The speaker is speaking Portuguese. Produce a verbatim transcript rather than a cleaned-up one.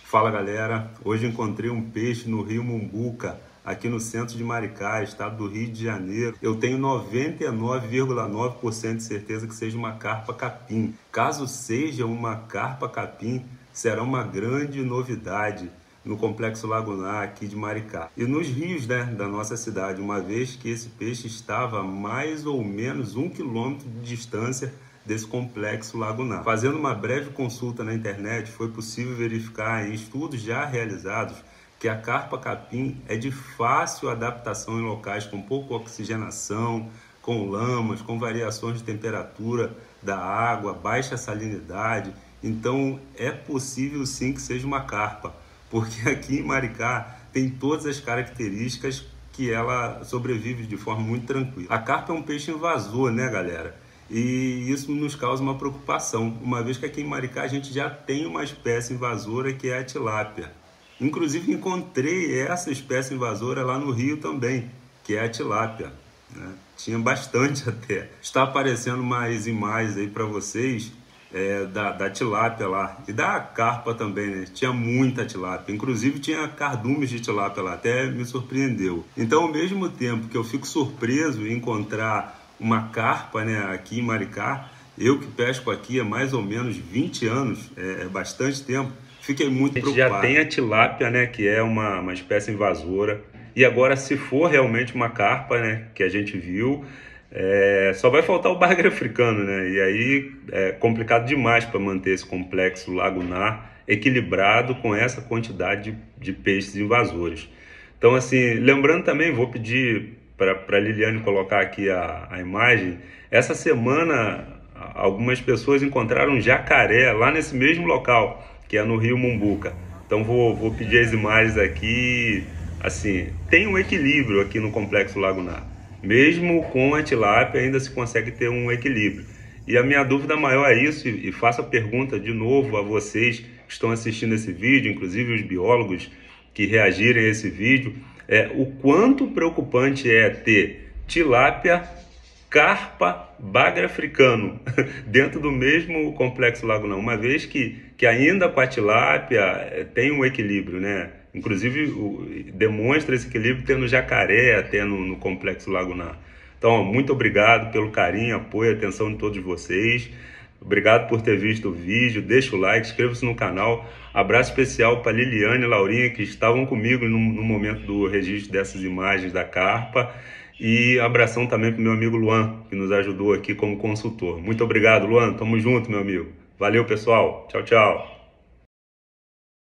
Fala galera, hoje encontrei um peixe no rio Mumbuca, aqui no centro de Maricá, estado do Rio de Janeiro. Eu tenho noventa e nove vírgula nove por cento de certeza que seja uma carpa capim. Caso seja uma carpa capim, será uma grande novidade no Complexo Lagunar aqui de Maricá. E nos rios, né, da nossa cidade, uma vez que esse peixe estava a mais ou menos um quilômetro de distância desse complexo lagunar. Fazendo uma breve consulta na internet, foi possível verificar em estudos já realizados que a carpa capim é de fácil adaptação em locais com pouca oxigenação, com lamas, com variações de temperatura da água, baixa salinidade. Então é possível sim que seja uma carpa, porque aqui em Maricá tem todas as características que ela sobrevive de forma muito tranquila. A carpa é um peixe invasor, né, galera? E isso nos causa uma preocupação, uma vez que aqui em Maricá a gente já tem uma espécie invasora que é a tilápia. Inclusive encontrei essa espécie invasora lá no Rio também, que é a tilápia, né? Tinha bastante até. Está aparecendo mais imagens aí para vocês é, da, da tilápia lá e da carpa também, né? Tinha muita tilápia, inclusive tinha cardumes de tilápia lá, até me surpreendeu. Então, ao mesmo tempo que eu fico surpreso em encontrar uma carpa, né, aqui em Maricá, eu que pesco aqui há mais ou menos vinte anos, é, é bastante tempo, fiquei muito preocupado. Já tem a tilápia, né, que é uma, uma espécie invasora, e agora se for realmente uma carpa, né, que a gente viu, é, só vai faltar o bagre africano, né, e aí é complicado demais para manter esse complexo lagunar equilibrado com essa quantidade de, de peixes invasores. Então, assim, lembrando também, vou pedir para a Liliane colocar aqui a, a imagem. Essa semana, algumas pessoas encontraram um jacaré lá nesse mesmo local, que é no rio Mumbuca. Então vou, vou pedir as imagens aqui. Assim, tem um equilíbrio aqui no Complexo Lagunar. Mesmo com a tilápia ainda se consegue ter um equilíbrio. E a minha dúvida maior é isso, e, e faço a pergunta de novo a vocês que estão assistindo esse vídeo, inclusive os biólogos que reagirem a esse vídeo, é o quanto preocupante é ter tilápia, carpa, bagre africano dentro do mesmo complexo lagunar, uma vez que, que ainda com a tilápia tem um equilíbrio, né? Inclusive o, demonstra esse equilíbrio tendo jacaré até no, no complexo lagunar. Então, ó, muito obrigado pelo carinho, apoio e atenção de todos vocês. Obrigado por ter visto o vídeo, deixa o like, inscreva-se no canal. Abraço especial para Liliane e Laurinha, que estavam comigo no, no momento do registro dessas imagens da carpa. E abração também para o meu amigo Luan, que nos ajudou aqui como consultor. Muito obrigado, Luan. Tamo junto, meu amigo. Valeu, pessoal. Tchau, tchau.